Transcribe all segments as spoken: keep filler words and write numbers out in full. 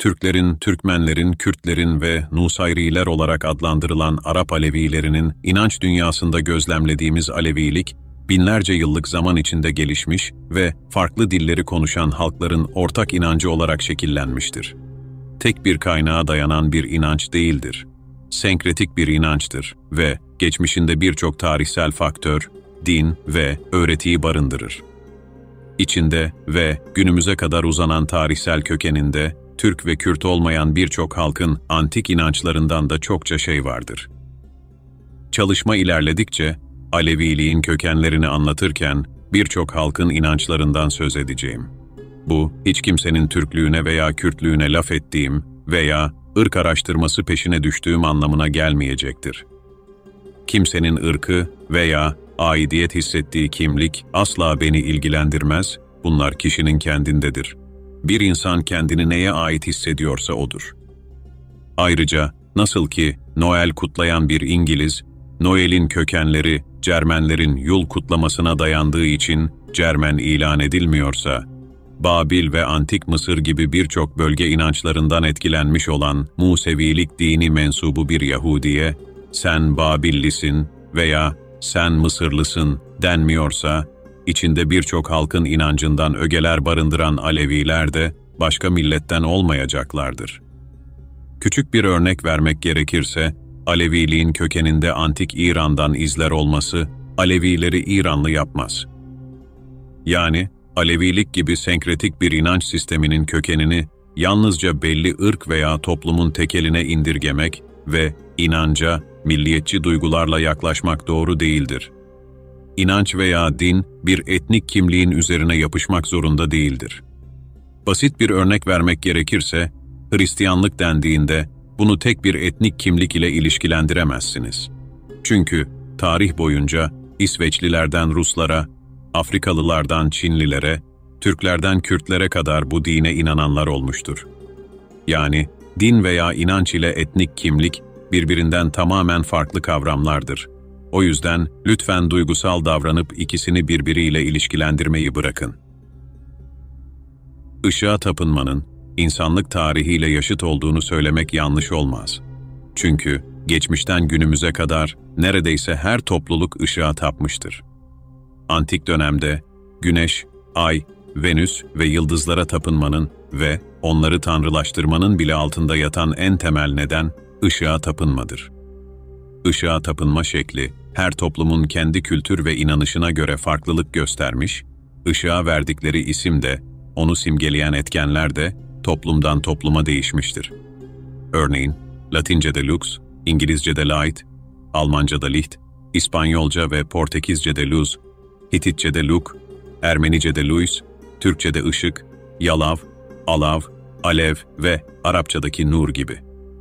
Türklerin, Türkmenlerin, Kürtlerin ve Nusayriler olarak adlandırılan Arap Alevilerinin inanç dünyasında gözlemlediğimiz Alevilik, binlerce yıllık zaman içinde gelişmiş ve farklı dilleri konuşan halkların ortak inancı olarak şekillenmiştir. Tek bir kaynağa dayanan bir inanç değildir. Senkretik bir inançtır ve geçmişinde birçok tarihsel faktör, din ve öğretiyi barındırır. İçinde ve günümüze kadar uzanan tarihsel kökeninde, Türk ve Kürt olmayan birçok halkın antik inançlarından da çokça şey vardır. Çalışma ilerledikçe, Aleviliğin kökenlerini anlatırken birçok halkın inançlarından söz edeceğim. Bu, hiç kimsenin Türklüğüne veya Kürtlüğüne laf ettiğim veya ırk araştırması peşine düştüğüm anlamına gelmeyecektir. Kimsenin ırkı veya aidiyet hissettiği kimlik asla beni ilgilendirmez, bunlar kişinin kendindedir. Bir insan kendini neye ait hissediyorsa odur. Ayrıca, nasıl ki Noel kutlayan bir İngiliz, Noel'in kökenleri Cermenlerin Yul kutlamasına dayandığı için Cermen ilan edilmiyorsa, Babil ve Antik Mısır gibi birçok bölge inançlarından etkilenmiş olan Musevilik dini mensubu bir Yahudiye, sen Babillisin veya sen Mısırlısın denmiyorsa, içinde birçok halkın inancından ögeler barındıran Aleviler de başka milletten olmayacaklardır. Küçük bir örnek vermek gerekirse, Aleviliğin kökeninde antik İran'dan izler olması, Alevileri İranlı yapmaz. Yani, Alevilik gibi senkretik bir inanç sisteminin kökenini yalnızca belli ırk veya toplumun tekeline indirgemek ve inanca, milliyetçi duygularla yaklaşmak doğru değildir. İnanç veya din, bir etnik kimliğin üzerine yapışmak zorunda değildir. Basit bir örnek vermek gerekirse, Hristiyanlık dendiğinde, bunu tek bir etnik kimlik ile ilişkilendiremezsiniz. Çünkü tarih boyunca İsveçlilerden Ruslara, Afrikalılardan Çinlilere, Türklerden Kürtlere kadar bu dine inananlar olmuştur. Yani din veya inanç ile etnik kimlik birbirinden tamamen farklı kavramlardır. O yüzden lütfen duygusal davranıp ikisini birbiriyle ilişkilendirmeyi bırakın. Işığa tapınmanın, insanlık tarihiyle yaşıt olduğunu söylemek yanlış olmaz. Çünkü geçmişten günümüze kadar neredeyse her topluluk ışığa tapmıştır. Antik dönemde Güneş, Ay, Venüs ve yıldızlara tapınmanın ve onları tanrılaştırmanın bile altında yatan en temel neden ışığa tapınmadır. Işığa tapınma şekli, her toplumun kendi kültür ve inanışına göre farklılık göstermiş, ışığa verdikleri isim de, onu simgeleyen etkenler de toplumdan topluma değişmiştir. Örneğin, Latince'de lux, İngilizce'de light, Almanca'da licht, İspanyolca ve Portekizce'de luz, Hititçe'de luk, Ermenice'de luis, Türkçe'de ışık, yalav, alav, alev ve Arapçadaki nur gibi.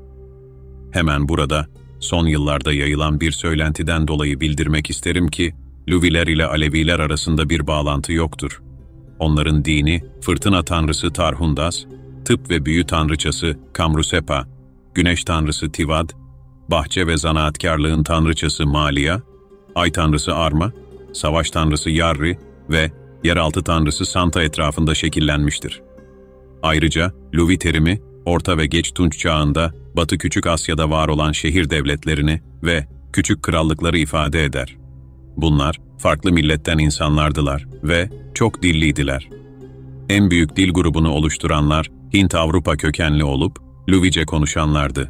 Hemen burada, son yıllarda yayılan bir söylentiden dolayı bildirmek isterim ki, Luviler ile Aleviler arasında bir bağlantı yoktur. Onların dini, fırtına tanrısı Tarhundas, tıp ve büyü tanrıçası Kamrusepa, güneş tanrısı Tivad, bahçe ve zanaatkarlığın tanrıçası Malia, ay tanrısı Arma, savaş tanrısı Yarri ve yeraltı tanrısı Santa etrafında şekillenmiştir. Ayrıca, Luvi terimi, Orta ve Geç Tunç çağında Batı Küçük Asya'da var olan şehir devletlerini ve küçük krallıkları ifade eder. Bunlar, farklı milletten insanlardılar ve çok dilliydiler. En büyük dil grubunu oluşturanlar, Hint-Avrupa kökenli olup, Luvice konuşanlardı.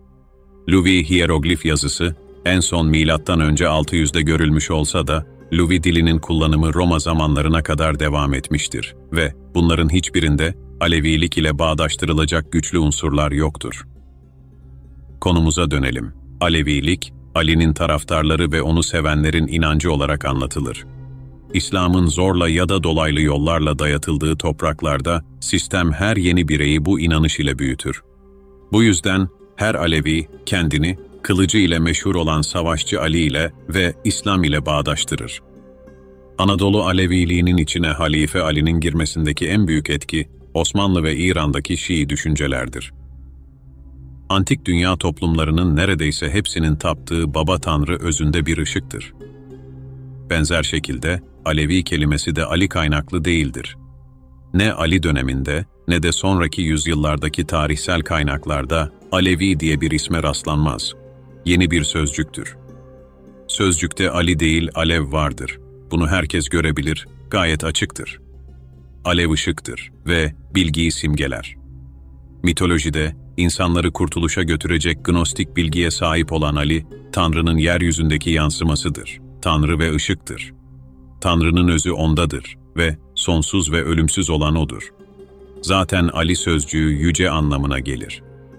Luvi hieroglif yazısı, en son milattan önce altı yüzde görülmüş olsa da, Luvi dilinin kullanımı Roma zamanlarına kadar devam etmiştir ve bunların hiçbirinde Alevilik ile bağdaştırılacak güçlü unsurlar yoktur. Konumuza dönelim. Alevilik, Ali'nin taraftarları ve onu sevenlerin inancı olarak anlatılır. İslam'ın zorla ya da dolaylı yollarla dayatıldığı topraklarda, sistem her yeni bireyi bu inanış ile büyütür. Bu yüzden her Alevi kendini, kılıcı ile meşhur olan Savaşçı Ali ile ve İslam ile bağdaştırır. Anadolu Aleviliğinin içine Halife Ali'nin girmesindeki en büyük etki, Osmanlı ve İran'daki Şii düşüncelerdir. Antik dünya toplumlarının neredeyse hepsinin taptığı baba tanrı özünde bir ışıktır. Benzer şekilde, Alevi kelimesi de Ali kaynaklı değildir. Ne Ali döneminde ne de sonraki yüzyıllardaki tarihsel kaynaklarda Alevi diye bir isme rastlanmaz. Yeni bir sözcüktür. Sözcükte Ali değil Alev vardır. Bunu herkes görebilir, gayet açıktır. Alev ışıktır ve bilgiyi simgeler. Mitolojide insanları kurtuluşa götürecek gnostik bilgiye sahip olan Ali, Tanrı'nın yeryüzündeki yansımasıdır. Tanrı ve ışıktır. Tanrı'nın özü ondadır ve sonsuz ve ölümsüz olan O'dur. Zaten Ali sözcüğü yüce anlamına gelir.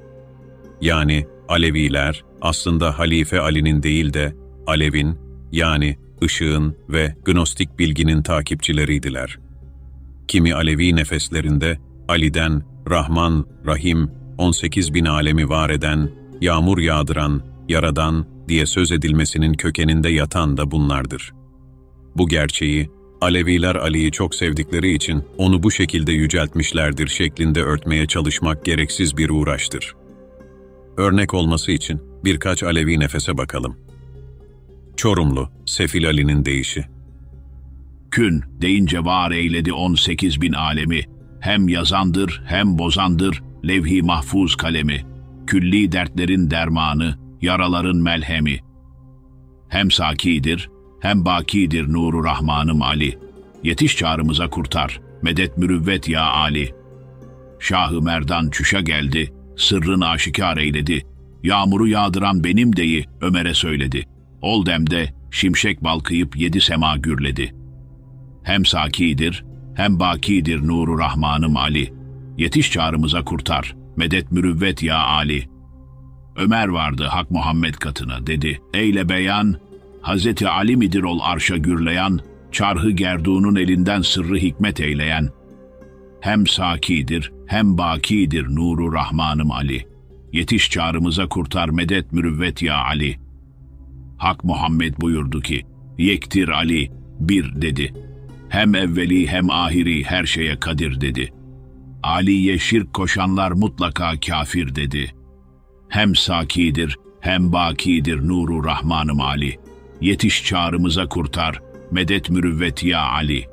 Yani Aleviler aslında Halife Ali'nin değil de Alev'in, yani ışığın ve gnostik bilginin takipçileriydiler. Kimi Alevi nefeslerinde Ali'den Rahman, Rahim, on sekiz bin alemi var eden, yağmur yağdıran, yaradan diye söz edilmesinin kökeninde yatan da bunlardır. Bu gerçeği, Aleviler Ali'yi çok sevdikleri için onu bu şekilde yüceltmişlerdir şeklinde örtmeye çalışmak gereksiz bir uğraştır. Örnek olması için birkaç Alevi nefese bakalım. Çorumlu, Sefil Ali'nin deyişi. Kün deyince var eyledi on sekiz bin alemi, hem yazandır hem bozandır levh-i mahfuz kalemi, külli dertlerin dermanı, yaraların melhemi. Hem sakidir, hem bakidir nuru Rahmanım Ali, yetiş çağrımıza kurtar, medet mürüvvet ya Ali. Şah-ı Merdan çüşe geldi, sırrını aşikar eyledi, yağmuru yağdıran benim deyi Ömer'e söyledi. Ol demde şimşek balkıyıp yedi sema gürledi. Hem sakidir, hem bakidir nuru Rahmanım Ali, yetiş çağrımıza kurtar, medet mürüvvet ya Ali. Ömer vardı Hak Muhammed katına, dedi, eyle beyan, Hazreti Ali midir ol arşa gürleyen, çarhı gerdunun elinden sırrı hikmet eyleyen. Hem sakidir, hem bakidir nuru Rahmanım Ali, yetiş çağrımıza kurtar, medet mürüvvet ya Ali. Hak Muhammed buyurdu ki, yektir Ali, bir dedi. Hem evveli hem ahiri her şeye kadir dedi. Ali'ye şirk koşanlar mutlaka kafir dedi. Hem sakidir, hem bakidir nuru Rahmanım Ali, yetiş çağrımıza kurtar, medet mürüvvet ya Ali.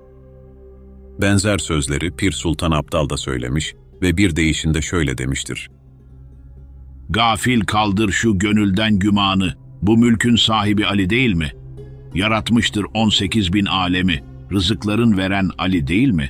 Benzer sözleri Pir Sultan Abdal da söylemiş ve bir deyişinde şöyle demiştir. Gafil kaldır şu gönülden gümanı, bu mülkün sahibi Ali değil mi? Yaratmıştır on sekiz bin alemi, rızıkların veren Ali değil mi?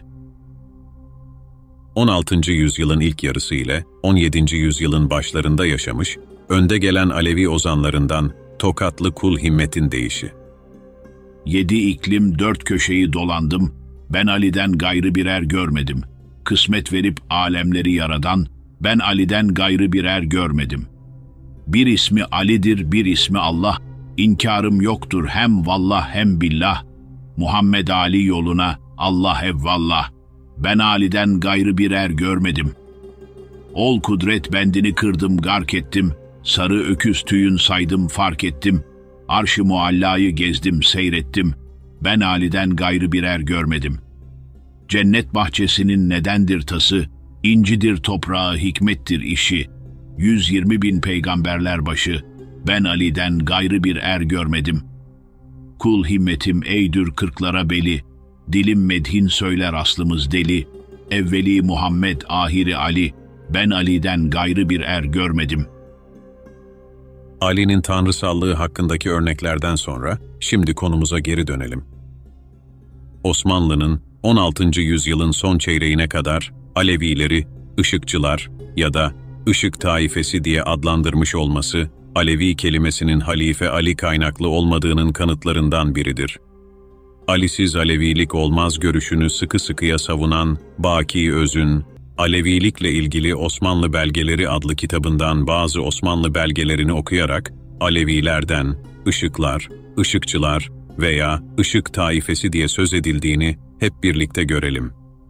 on altıncı yüzyılın ilk yarısı ile on yedinci yüzyılın başlarında yaşamış, önde gelen Alevi ozanlarından Tokatlı Kul Himmet'in deyişi. Yedi iklim dört köşeyi dolandım, ben Ali'den gayrı birer görmedim. Kısmet verip alemleri yaradan, ben Ali'den gayrı birer görmedim. Bir ismi Ali'dir, bir ismi Allah, İnkarım yoktur hem vallah hem billah. Muhammed Ali yoluna Allah evvallah, ben Ali'den gayrı birer görmedim. Ol kudret bendini kırdım gark ettim, sarı öküz tüyün saydım fark ettim. Arş-ı muallayı gezdim seyrettim, ben Ali'den gayrı birer görmedim. Cennet bahçesinin nedendir tası, incidir toprağı hikmettir işi. Yüz yirmi bin peygamberler başı, ben Ali'den gayrı bir er görmedim. Kul himmetim eydür kırklara beli, dilim medhin söyler aslımız deli. Evveli Muhammed ahiri Ali, ben Ali'den gayrı bir er görmedim. Ali'nin tanrısallığı hakkındaki örneklerden sonra şimdi konumuza geri dönelim. Osmanlı'nın on altıncı yüzyılın son çeyreğine kadar Alevileri ışıkçılar ya da ışık taifesi diye adlandırmış olması, Alevi kelimesinin Halife Ali kaynaklı olmadığının kanıtlarından biridir. Ali'siz Alevilik olmaz görüşünü sıkı sıkıya savunan Baki Öz'ün, Alevilikle ilgili Osmanlı Belgeleri adlı kitabından bazı Osmanlı belgelerini okuyarak, Alevilerden ışıklar, ışıkçılar veya ışık taifesi diye söz edildiğini hep birlikte görelim.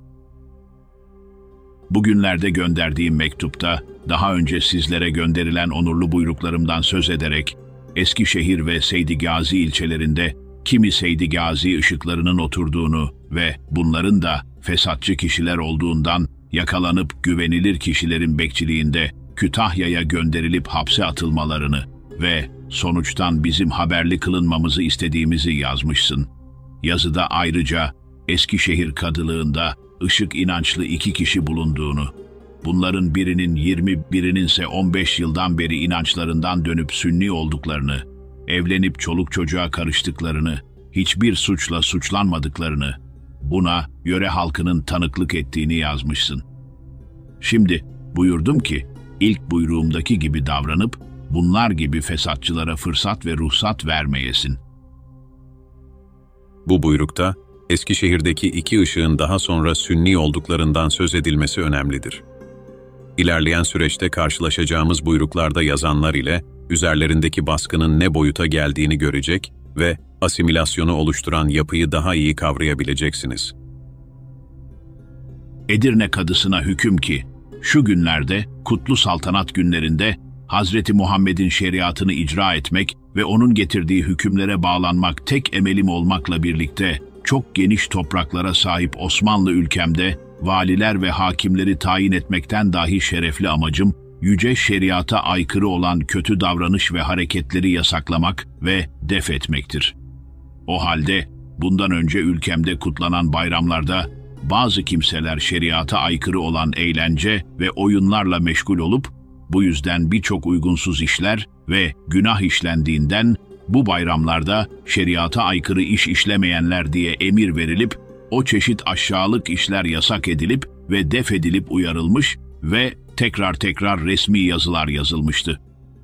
Bugünlerde gönderdiğim mektupta, daha önce sizlere gönderilen onurlu buyruklarımdan söz ederek, Eskişehir ve Seydigazi ilçelerinde kimi Seydigazi ışıklarının oturduğunu ve bunların da fesatçı kişiler olduğundan yakalanıp güvenilir kişilerin bekçiliğinde Kütahya'ya gönderilip hapse atılmalarını ve sonuçtan bizim haberli kılınmamızı istediğimizi yazmışsın. Yazıda ayrıca Eskişehir Kadılığında ışık inançlı iki kişi bulunduğunu, bunların birinin yirmi, birinin ise on beş yıldan beri inançlarından dönüp Sünni olduklarını, evlenip çoluk çocuğa karıştıklarını, hiçbir suçla suçlanmadıklarını, buna yöre halkının tanıklık ettiğini yazmışsın. Şimdi buyurdum ki, ilk buyruğumdaki gibi davranıp, bunlar gibi fesatçılara fırsat ve ruhsat vermeyesin. Bu buyrukta, Eskişehir'deki iki ışığın daha sonra Sünni olduklarından söz edilmesi önemlidir. İlerleyen süreçte karşılaşacağımız buyruklarda yazanlar ile üzerlerindeki baskının ne boyuta geldiğini görecek ve asimilasyonu oluşturan yapıyı daha iyi kavrayabileceksiniz. Edirne Kadısına hüküm ki, şu günlerde, kutlu saltanat günlerinde, Hazreti Muhammed'in şeriatını icra etmek ve onun getirdiği hükümlere bağlanmak tek emelim olmakla birlikte, çok geniş topraklara sahip Osmanlı ülkemde, valiler ve hakimleri tayin etmekten dahi şerefli amacım, yüce şeriata aykırı olan kötü davranış ve hareketleri yasaklamak ve def etmektir. O halde, bundan önce ülkemde kutlanan bayramlarda, bazı kimseler şeriata aykırı olan eğlence ve oyunlarla meşgul olup, bu yüzden birçok uygunsuz işler ve günah işlendiğinden, bu bayramlarda şeriata aykırı iş işlemeyenler diye emir verilip, o çeşit aşağılık işler yasak edilip ve def edilip uyarılmış ve tekrar tekrar resmi yazılar yazılmıştı.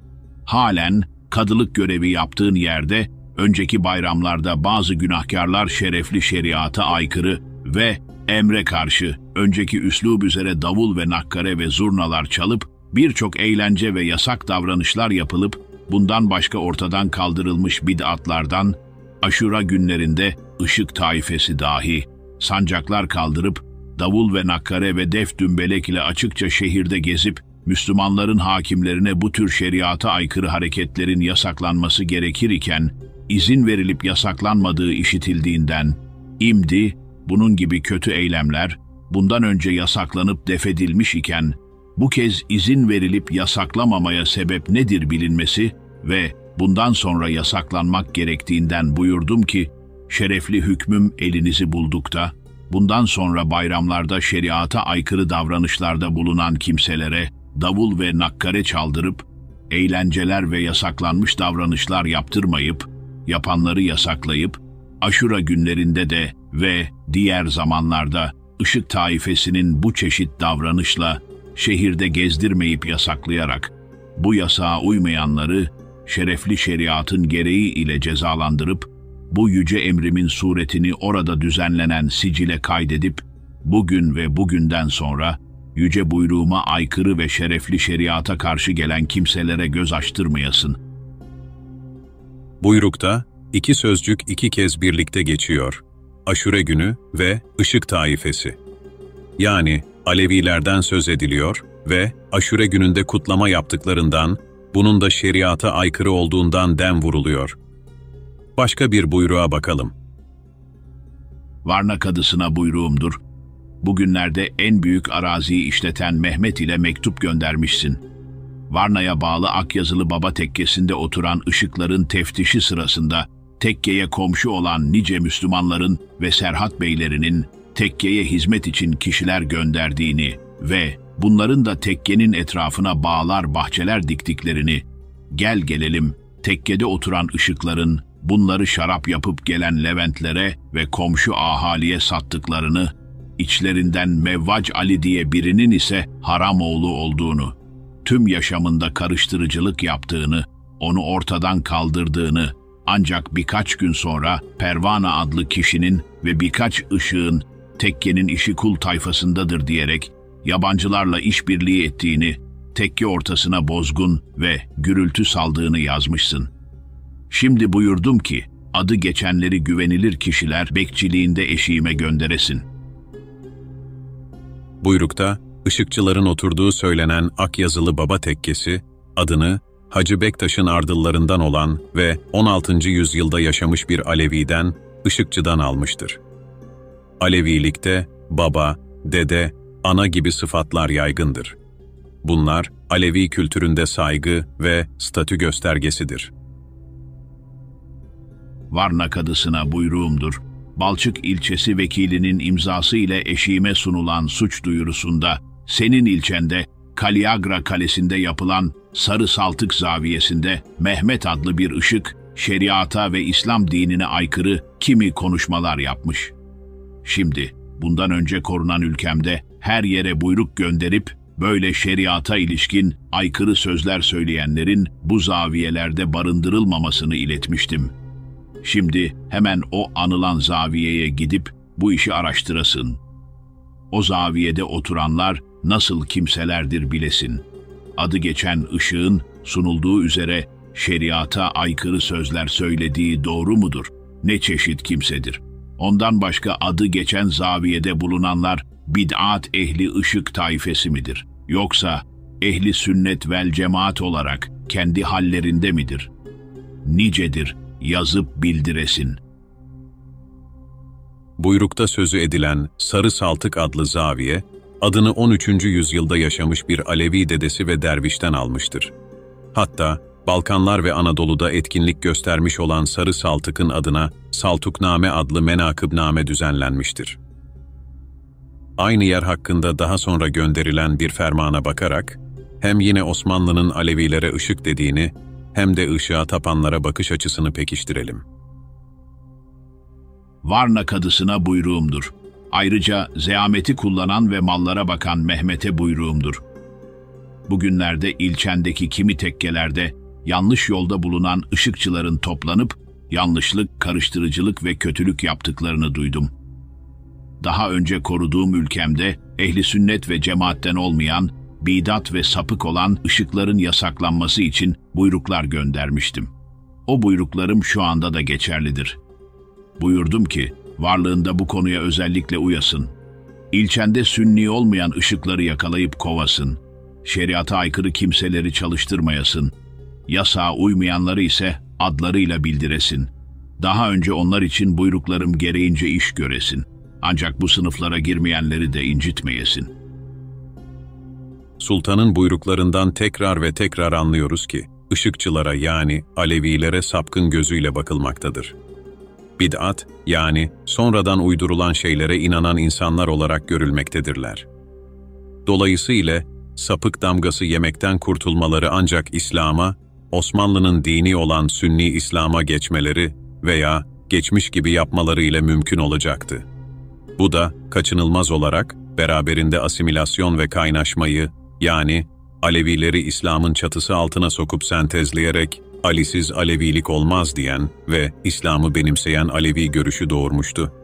Halen kadılık görevi yaptığın yerde, önceki bayramlarda bazı günahkarlar şerefli şeriata aykırı ve emre karşı, önceki üslub üzere davul ve nakkare ve zurnalar çalıp, birçok eğlence ve yasak davranışlar yapılıp, bundan başka ortadan kaldırılmış bid'atlardan, Aşura günlerinde ışık taifesi dahi, sancaklar kaldırıp, davul ve nakkare ve def dümbelek ile açıkça şehirde gezip, Müslümanların hakimlerine bu tür şeriata aykırı hareketlerin yasaklanması gerekir iken, izin verilip yasaklanmadığı işitildiğinden, imdi, bunun gibi kötü eylemler, bundan önce yasaklanıp defedilmiş iken, bu kez izin verilip yasaklamamaya sebep nedir bilinmesi ve bundan sonra yasaklanmak gerektiğinden buyurdum ki, şerefli hükmüm elinizi buldukta, bundan sonra bayramlarda şeriata aykırı davranışlarda bulunan kimselere davul ve nakkare çaldırıp, eğlenceler ve yasaklanmış davranışlar yaptırmayıp, yapanları yasaklayıp, Aşura günlerinde de ve diğer zamanlarda ışık taifesinin bu çeşit davranışla şehirde gezdirmeyip yasaklayarak, bu yasağa uymayanları şerefli şeriatın gereği ile cezalandırıp, bu yüce emrimin suretini orada düzenlenen sicile kaydedip, bugün ve bugünden sonra yüce buyruğuma aykırı ve şerefli şeriata karşı gelen kimselere göz açtırmayasın. Buyrukta iki sözcük iki kez birlikte geçiyor. Aşure günü ve ışık taifesi. Yani Alevilerden söz ediliyor ve Aşure gününde kutlama yaptıklarından, bunun da şeriata aykırı olduğundan dem vuruluyor. Başka bir buyruğa bakalım. Varna Kadısına buyruğumdur. Bugünlerde en büyük araziyi işleten Mehmet ile mektup göndermişsin. Varna'ya bağlı Akyazılı Baba Tekkesi'nde oturan ışıkların teftişi sırasında, tekkeye komşu olan nice Müslümanların ve Serhat Beylerinin tekkeye hizmet için kişiler gönderdiğini ve bunların da tekkenin etrafına bağlar bahçeler diktiklerini, gel gelelim tekkede oturan ışıkların bunları şarap yapıp gelen Leventlere ve komşu ahaliye sattıklarını, içlerinden Mevvac Ali diye birinin ise Haramoğlu olduğunu, tüm yaşamında karıştırıcılık yaptığını, onu ortadan kaldırdığını, ancak birkaç gün sonra Pervana adlı kişinin ve birkaç ışığın tekkenin işi kul tayfasındadır diyerek yabancılarla işbirliği ettiğini, tekke ortasına bozgun ve gürültü saldığını yazmışsın. Şimdi buyurdum ki, adı geçenleri güvenilir kişiler bekçiliğinde eşiğime gönderesin. Buyrukta, ışıkçıların oturduğu söylenen Akyazılı Baba Tekkesi, adını Hacı Bektaş'ın ardıllarından olan ve on altıncı yüzyılda yaşamış bir Alevi'den, ışıkçıdan almıştır. Alevilikte baba, dede, ana gibi sıfatlar yaygındır. Bunlar, Alevi kültüründe saygı ve statü göstergesidir. Varna Kadısına buyruğumdur. Balçık ilçesi vekilinin imzası ile eşiğime sunulan suç duyurusunda, senin ilçende Kaliagra Kalesi'nde yapılan Sarı Saltık Zaviyesi'nde Mehmet adlı bir ışık, şeriata ve İslam dinine aykırı kimi konuşmalar yapmış. Şimdi, bundan önce korunan ülkemde her yere buyruk gönderip, böyle şeriata ilişkin aykırı sözler söyleyenlerin bu zaviyelerde barındırılmamasını iletmiştim. Şimdi hemen o anılan zaviyeye gidip bu işi araştırasın. O zaviyede oturanlar nasıl kimselerdir bilesin. Adı geçen ışığın sunulduğu üzere şeriata aykırı sözler söylediği doğru mudur? Ne çeşit kimsedir? Ondan başka adı geçen zaviyede bulunanlar bid'at ehli ışık taifesi midir? Yoksa ehli sünnet vel cemaat olarak kendi hallerinde midir? Nicedir, yazıp bildiresin. Buyrukta sözü edilen Sarı Saltık adlı zaviye, adını on üçüncü yüzyılda yaşamış bir Alevi dedesi ve dervişten almıştır. Hatta Balkanlar ve Anadolu'da etkinlik göstermiş olan Sarı Saltık'ın adına Saltukname adlı menakıbname düzenlenmiştir. Aynı yer hakkında daha sonra gönderilen bir fermana bakarak, hem yine Osmanlı'nın Alevilere ışık dediğini, hem de ışığa tapanlara bakış açısını pekiştirelim. Varna kadısına buyruğumdur. Ayrıca zeameti kullanan ve mallara bakan Mehmet'e buyruğumdur. Bugünlerde ilçendeki kimi tekkelerde yanlış yolda bulunan ışıkçıların toplanıp yanlışlık, karıştırıcılık ve kötülük yaptıklarını duydum. Daha önce koruduğum ülkemde ehli sünnet ve cemaatten olmayan, bidat ve sapık olan ışıkların yasaklanması için buyruklar göndermiştim. O buyruklarım şu anda da geçerlidir. Buyurdum ki, varlığında bu konuya özellikle uyasın. İlçende sünni olmayan ışıkları yakalayıp kovasın. Şeriata aykırı kimseleri çalıştırmayasın. Yasağa uymayanları ise adlarıyla bildiresin. Daha önce onlar için buyruklarım gereğince iş göresin. Ancak bu sınıflara girmeyenleri de incitmeyesin. Sultanın buyruklarından tekrar ve tekrar anlıyoruz ki, ışıkçılara yani Alevilere sapkın gözüyle bakılmaktadır. Bid'at, yani sonradan uydurulan şeylere inanan insanlar olarak görülmektedirler. Dolayısıyla sapık damgası yemekten kurtulmaları ancak İslam'a, Osmanlı'nın dini olan Sünni İslam'a geçmeleri veya geçmiş gibi yapmaları ile mümkün olacaktı. Bu da kaçınılmaz olarak beraberinde asimilasyon ve kaynaşmayı, yani Alevileri İslam'ın çatısı altına sokup sentezleyerek Alisiz Alevilik olmaz diyen ve İslam'ı benimseyen Alevi görüşü doğurmuştu.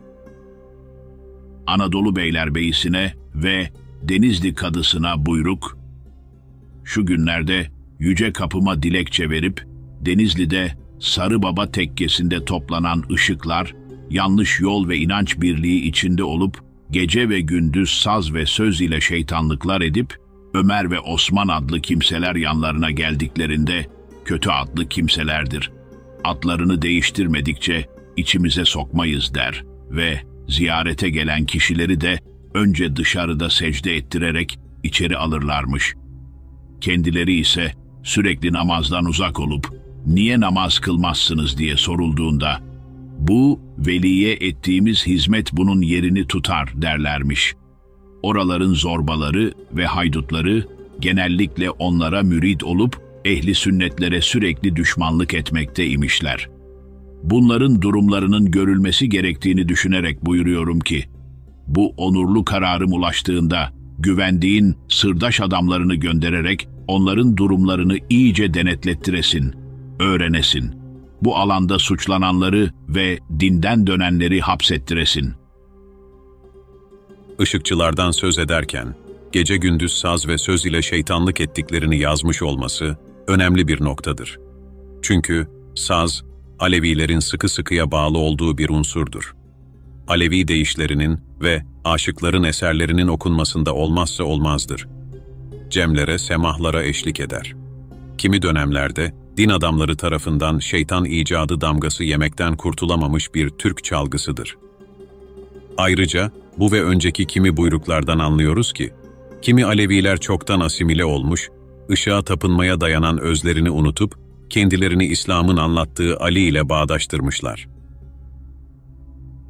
Anadolu Beylerbeyi'sine ve Denizli Kadısına buyruk, şu günlerde yüce kapıma dilekçe verip Denizli'de Sarı Baba tekkesinde toplanan ışıklar, yanlış yol ve inanç birliği içinde olup gece ve gündüz saz ve söz ile şeytanlıklar edip Ömer ve Osman adlı kimseler yanlarına geldiklerinde kötü adlı kimselerdir. Atlarını değiştirmedikçe içimize sokmayız der ve ziyarete gelen kişileri de önce dışarıda secde ettirerek içeri alırlarmış. Kendileri ise sürekli namazdan uzak olup niye namaz kılmazsınız diye sorulduğunda bu veliye ettiğimiz hizmet bunun yerini tutar derlermiş. Oraların zorbaları ve haydutları genellikle onlara mürid olup ehli sünnetlere sürekli düşmanlık etmekte imişler. Bunların durumlarının görülmesi gerektiğini düşünerek buyuruyorum ki, bu onurlu kararım ulaştığında güvendiğin sırdaş adamlarını göndererek onların durumlarını iyice denetlettiresin, öğrenesin. Bu alanda suçlananları ve dinden dönenleri hapsettiresin. Işıkçılardan söz ederken, gece gündüz saz ve söz ile şeytanlık ettiklerini yazmış olması önemli bir noktadır. Çünkü saz, Alevilerin sıkı sıkıya bağlı olduğu bir unsurdur. Alevi deyişlerinin ve aşıkların eserlerinin okunmasında olmazsa olmazdır. Cemlere, semahlara eşlik eder. Kimi dönemlerde din adamları tarafından şeytan icadı damgası yemekten kurtulamamış bir Türk çalgısıdır. Ayrıca bu ve önceki kimi buyruklardan anlıyoruz ki, kimi Aleviler çoktan asimile olmuş, ışığa tapınmaya dayanan özlerini unutup, kendilerini İslam'ın anlattığı Ali ile bağdaştırmışlar.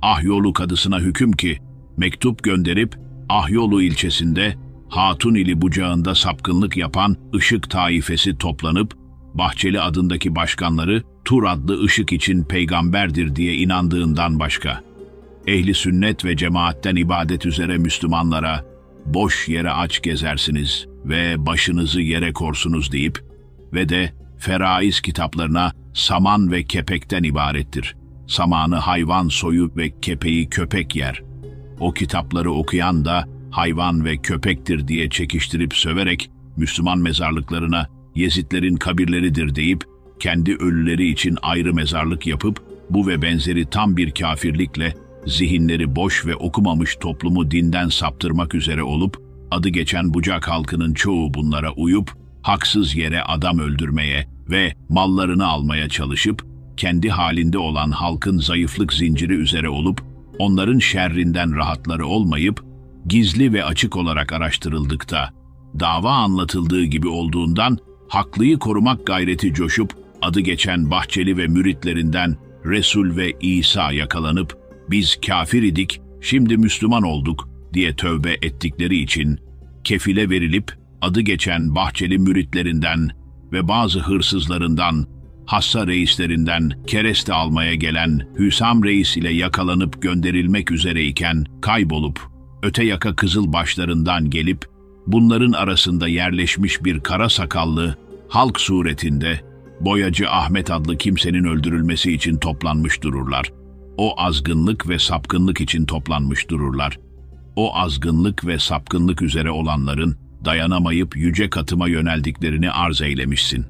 Ahyolu kadısına hüküm ki, mektup gönderip Ahyolu ilçesinde Hatunili bucağında sapkınlık yapan Işık taifesi toplanıp, Bahçeli adındaki başkanları Tur adlı ışık için peygamberdir diye inandığından başka, ehli sünnet ve cemaatten ibadet üzere Müslümanlara boş yere aç gezersiniz ve başınızı yere korsunuz deyip ve de feraiz kitaplarına saman ve kepekten ibarettir. Samanı hayvan soyu ve kepeği köpek yer. O kitapları okuyan da hayvan ve köpektir diye çekiştirip söverek Müslüman mezarlıklarına Yezidlerin kabirleridir deyip kendi ölüleri için ayrı mezarlık yapıp bu ve benzeri tam bir kafirlikle zihinleri boş ve okumamış toplumu dinden saptırmak üzere olup adı geçen Bucak halkının çoğu bunlara uyup haksız yere adam öldürmeye ve mallarını almaya çalışıp kendi halinde olan halkın zayıflık zinciri üzere olup onların şerrinden rahatları olmayıp gizli ve açık olarak araştırıldıkta dava anlatıldığı gibi olduğundan haklıyı korumak gayreti coşup adı geçen Bahçeli ve müritlerinden Resul ve İsa yakalanıp biz kafir idik, şimdi Müslüman olduk diye tövbe ettikleri için kefile verilip adı geçen Bahçeli müritlerinden ve bazı hırsızlarından, hassa reislerinden kereste almaya gelen Hüsam Reis ile yakalanıp gönderilmek üzereyken kaybolup öte yaka Kızılbaşlarından gelip bunların arasında yerleşmiş bir kara sakallı halk suretinde Boyacı Ahmet adlı kimsenin öldürülmesi için toplanmış dururlar. O azgınlık ve sapkınlık için toplanmış dururlar. O azgınlık ve sapkınlık üzere olanların dayanamayıp yüce katıma yöneldiklerini arz eylemişsin.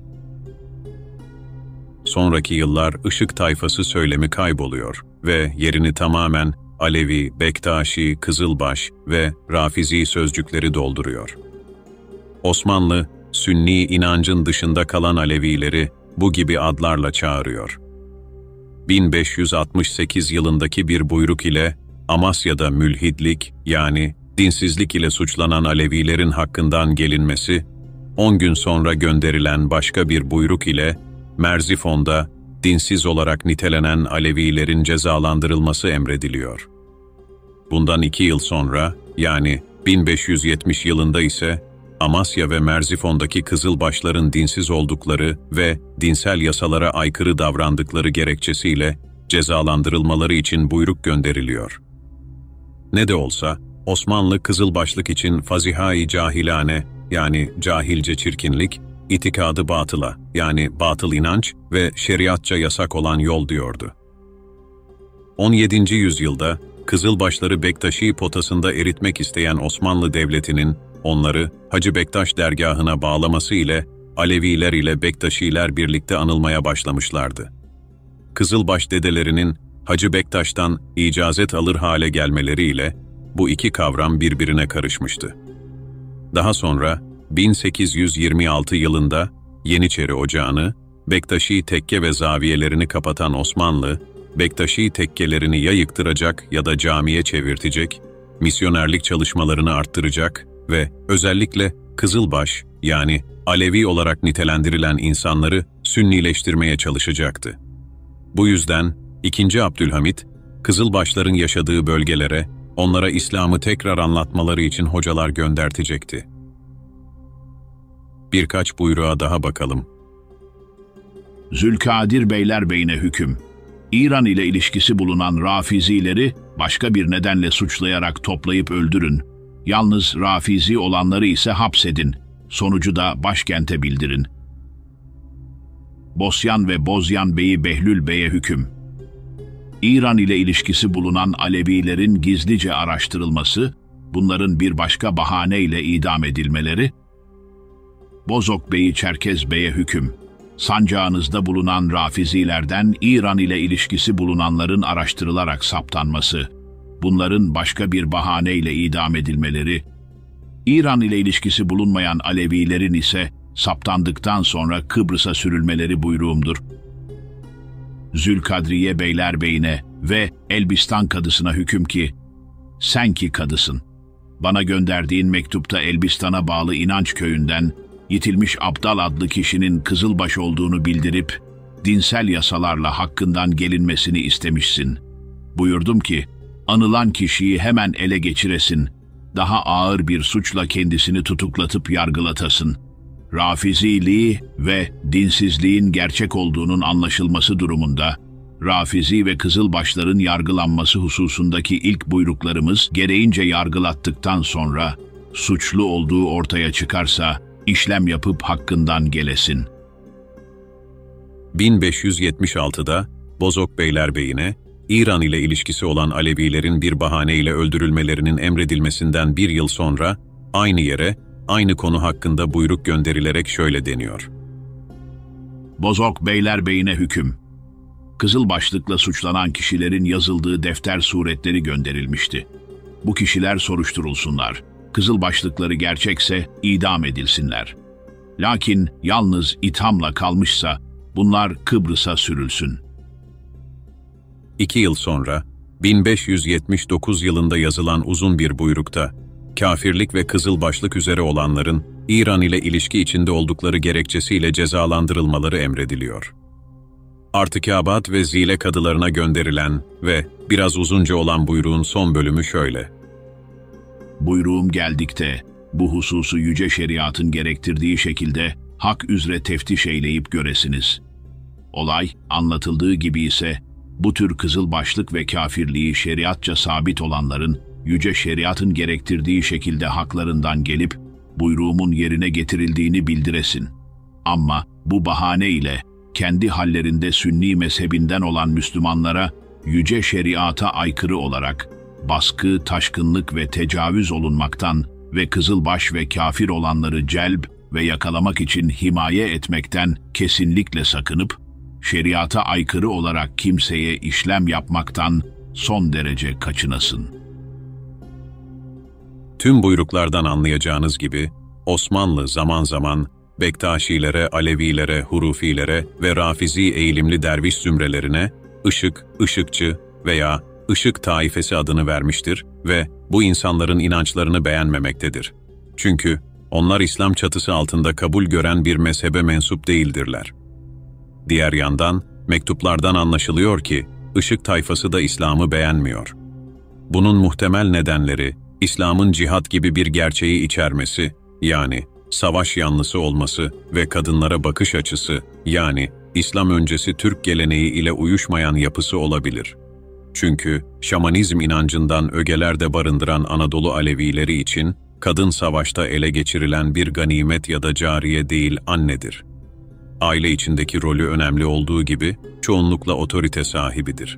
Sonraki yıllar Işık tayfası söylemi kayboluyor ve yerini tamamen Alevi, Bektaşi, Kızılbaş ve Rafizi sözcükleri dolduruyor. Osmanlı, Sünni inancın dışında kalan Alevileri bu gibi adlarla çağırıyor. bin beş yüz altmış sekiz yılındaki bir buyruk ile Amasya'da mülhidlik yani dinsizlik ile suçlanan Alevilerin hakkından gelinmesi, on gün sonra gönderilen başka bir buyruk ile Merzifon'da dinsiz olarak nitelenen Alevilerin cezalandırılması emrediliyor. Bundan iki yıl sonra, yani bin beş yüz yetmiş yılında ise Amasya ve Merzifon'daki Kızılbaşların dinsiz oldukları ve dinsel yasalara aykırı davrandıkları gerekçesiyle cezalandırılmaları için buyruk gönderiliyor. Ne de olsa Osmanlı Kızılbaşlık için fazihai cahilane yani cahilce çirkinlik, itikadı batıla yani batıl inanç ve şeriatça yasak olan yol diyordu. on yedinci yüzyılda Kızılbaşları Bektaşi potasında eritmek isteyen Osmanlı Devleti'nin onları Hacı Bektaş dergahına bağlaması ile Aleviler ile Bektaşiler birlikte anılmaya başlamışlardı. Kızılbaş dedelerinin Hacı Bektaş'tan icazet alır hale gelmeleriyle bu iki kavram birbirine karışmıştı. Daha sonra bin sekiz yüz yirmi altı yılında Yeniçeri Ocağı'nı, Bektaşi tekke ve zaviyelerini kapatan Osmanlı, Bektaşi tekkelerini ya yıktıracak ya da camiye çevirtecek, misyonerlik çalışmalarını arttıracak ve özellikle Kızılbaş yani Alevi olarak nitelendirilen insanları Sünnileştirmeye çalışacaktı. Bu yüzden ikinci. Abdülhamit, Kızılbaşların yaşadığı bölgelere onlara İslam'ı tekrar anlatmaları için hocalar göndertecekti. Birkaç buyruğa daha bakalım. Zülkadir Beylerbeyine hüküm. İran ile ilişkisi bulunan Rafizileri başka bir nedenle suçlayarak toplayıp öldürün. Yalnız Rafizi olanları ise hapsedin. Sonucu da başkente bildirin. Bosyan ve Bozyan Bey'i Behlül Bey'e hüküm. İran ile ilişkisi bulunan Alevilerin gizlice araştırılması, bunların bir başka bahaneyle idam edilmeleri, Bozok Bey'i Çerkez Bey'e hüküm. Sancağınızda bulunan Rafizilerden İran ile ilişkisi bulunanların araştırılarak saptanması, bunların başka bir bahaneyle idam edilmeleri, İran ile ilişkisi bulunmayan Alevilerin ise saptandıktan sonra Kıbrıs'a sürülmeleri buyruğumdur. Zülkadriye Beylerbeyine ve Elbistan kadısına hüküm ki, sen ki kadısın, bana gönderdiğin mektupta Elbistan'a bağlı İnanç köyünden Yitilmiş Abdal adlı kişinin Kızılbaş olduğunu bildirip, dinsel yasalarla hakkından gelinmesini istemişsin. Buyurdum ki, anılan kişiyi hemen ele geçiresin, daha ağır bir suçla kendisini tutuklatıp yargılatasın. Rafiziliği ve dinsizliğin gerçek olduğunun anlaşılması durumunda, Rafizi ve Kızılbaşların yargılanması hususundaki ilk buyruklarımız gereğince yargılattıktan sonra, suçlu olduğu ortaya çıkarsa, işlem yapıp hakkından gelesin. bin beş yüz yetmiş altıda Bozok Beylerbeyi'ne, İran ile ilişkisi olan Alevilerin bir bahaneyle öldürülmelerinin emredilmesinden bir yıl sonra, aynı yere, aynı konu hakkında buyruk gönderilerek şöyle deniyor. Bozok Beylerbeyi'ne hüküm. Kızılbaşlıkla suçlanan kişilerin yazıldığı defter suretleri gönderilmişti. Bu kişiler soruşturulsunlar. Kızılbaşlıkları gerçekse idam edilsinler. Lakin yalnız ithamla kalmışsa bunlar Kıbrıs'a sürülsün. İki yıl sonra, bin beş yüz yetmiş dokuz yılında yazılan uzun bir buyrukta, kafirlik ve Kızılbaşlık üzere olanların İran ile ilişki içinde oldukları gerekçesiyle cezalandırılmaları emrediliyor. Artıkabat ve Zile kadılarına gönderilen ve biraz uzunca olan buyruğun son bölümü şöyle. Buyruğum geldikte, bu hususu yüce şeriatın gerektirdiği şekilde hak üzere teftiş eyleyip göresiniz. Olay, anlatıldığı gibi ise, bu tür kızılbaşlık ve kafirliği şeriatça sabit olanların, yüce şeriatın gerektirdiği şekilde haklarından gelip, buyruğumun yerine getirildiğini bildiresin. Ama bu bahane ile, kendi hallerinde Sünni mezhebinden olan Müslümanlara, yüce şeriata aykırı olarak, baskı, taşkınlık ve tecavüz olunmaktan ve kızılbaş ve kafir olanları celb ve yakalamak için himaye etmekten kesinlikle sakınıp, şeriata aykırı olarak kimseye işlem yapmaktan son derece kaçınasın. Tüm buyruklardan anlayacağınız gibi, Osmanlı zaman zaman Bektaşilere, Alevilere, Hurufilere ve Rafizi eğilimli derviş zümrelerine Işık, Işıkçı veya Işık taifesi adını vermiştir ve bu insanların inançlarını beğenmemektedir. Çünkü onlar İslam çatısı altında kabul gören bir mezhebe mensup değildirler. Diğer yandan, mektuplardan anlaşılıyor ki, Işık tayfası da İslam'ı beğenmiyor. Bunun muhtemel nedenleri, İslam'ın cihat gibi bir gerçeği içermesi, yani savaş yanlısı olması ve kadınlara bakış açısı, yani İslam öncesi Türk geleneği ile uyuşmayan yapısı olabilir. Çünkü şamanizm inancından ögelerde barındıran Anadolu Alevileri için, kadın savaşta ele geçirilen bir ganimet ya da cariye değil annedir. Aile içindeki rolü önemli olduğu gibi, çoğunlukla otorite sahibidir.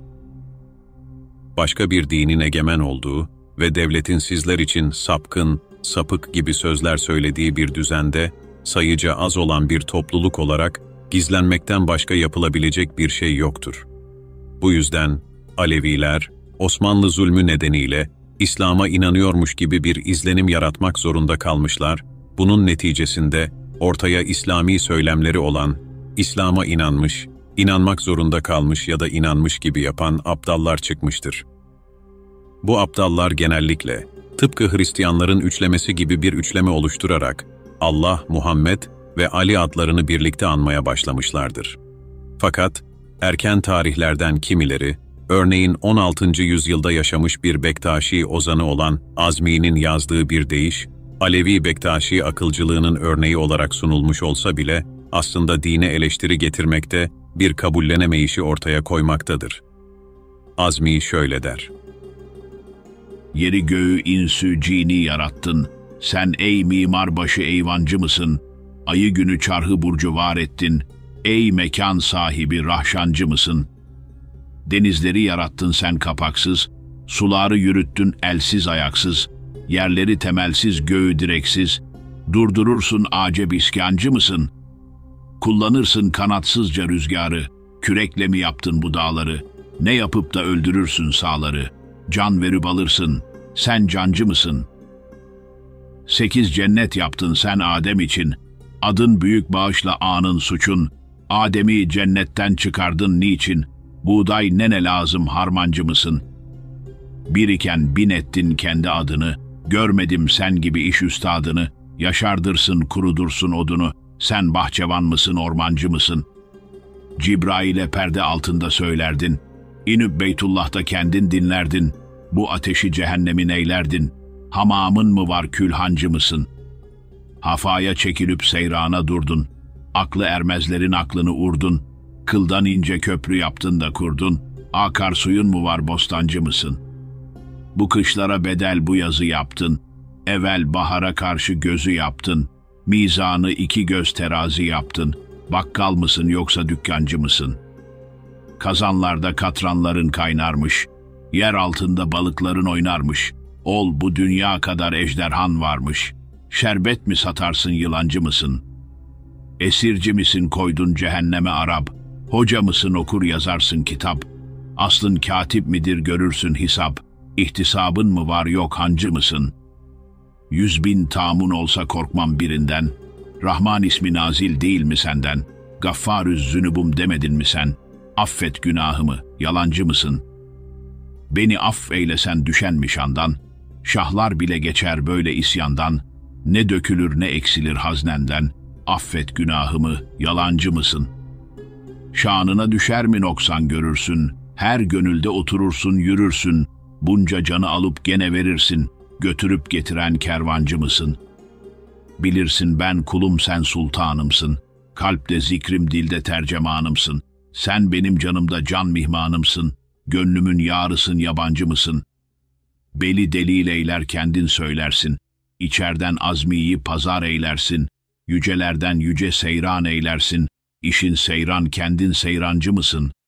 Başka bir dinin egemen olduğu ve devletin sizler için sapkın, sapık gibi sözler söylediği bir düzende, sayıca az olan bir topluluk olarak gizlenmekten başka yapılabilecek bir şey yoktur. Bu yüzden Aleviler, Osmanlı zulmü nedeniyle İslam'a inanıyormuş gibi bir izlenim yaratmak zorunda kalmışlar, bunun neticesinde ortaya İslami söylemleri olan, İslam'a inanmış, inanmak zorunda kalmış ya da inanmış gibi yapan aptallar çıkmıştır. Bu aptallar genellikle, tıpkı Hristiyanların üçlemesi gibi bir üçleme oluşturarak, Allah, Muhammed ve Ali adlarını birlikte anmaya başlamışlardır. Fakat, erken tarihlerden kimileri, örneğin on altıncı yüzyılda yaşamış bir Bektaşi ozanı olan Azmi'nin yazdığı bir deyiş, Alevi Bektaşi akılcılığının örneği olarak sunulmuş olsa bile, aslında dine eleştiri getirmekte, bir kabullenemeyişi ortaya koymaktadır. Azmi şöyle der. Yeri göğü insü cini yarattın, sen ey mimar başı eyvancı mısın? Ayı günü çarhı burcu var ettin, ey mekan sahibi rahşancı mısın? Denizleri yarattın sen kapaksız, suları yürüttün elsiz ayaksız, yerleri temelsiz göğü direksiz, durdurursun acep iskancı mısın? Kullanırsın kanatsızca rüzgarı, kürekle mi yaptın bu dağları? Ne yapıp da öldürürsün sağları? Can verip alırsın, sen cancı mısın? Sekiz cennet yaptın sen Adem için, adın büyük bağışla anın suçun, Adem'i cennetten çıkardın niçin? Buğday nene lazım harmancı mısın? Bir iken bin ettin kendi adını, görmedim sen gibi iş üstadını, yaşardırsın kurudursun odunu, sen bahçevan mısın ormancı mısın? Cibrail'e perde altında söylerdin, İnip Beytullah'ta kendin dinlerdin. Bu ateşi cehennemin eylerdin. Hamamın mı var, külhancı mısın? Hafaya çekilip seyrana durdun. Aklı ermezlerin aklını urdun. Kıldan ince köprü yaptın da kurdun. Akarsuyun mu var, bostancı mısın? Bu kışlara bedel bu yazı yaptın. Evvel bahara karşı gözü yaptın. Mizanı iki göz terazi yaptın. Bakkal mısın yoksa dükkancı mısın? Kazanlarda katranların kaynarmış. Yer altında balıkların oynarmış. Ol bu dünya kadar ejderhan varmış. Şerbet mi satarsın, yılancı mısın? Esirci misin, koydun cehenneme Arap? Hoca mısın, okur yazarsın kitap? Aslın katip midir, görürsün hesap? İhtisabın mı var, yok hancı mısın? Yüz bin tamun olsa korkmam birinden. Rahman ismi nazil değil mi senden? Gaffarüz zünubum demedin mi sen? Affet günahımı, yalancı mısın? Beni aff eylesen düşen şandan. Şahlar bile geçer böyle isyandan. Ne dökülür ne eksilir haznenden. Affet günahımı, yalancı mısın? Şanına düşer mi noksan, görürsün. Her gönülde oturursun, yürürsün. Bunca canı alıp gene verirsin. Götürüp getiren kervancı mısın? Bilirsin ben kulum, sen sultanımsın. Kalpte zikrim, dilde tercümanımsın. Sen benim canımda can mihmanımsın. Gönlümün yarısın, yabancı mısın? Beli delil eyler kendin söylersin. İçerden azmiyi pazar eylersin. Yücelerden yüce seyran eylersin. İşin seyran, kendin seyrancı mısın?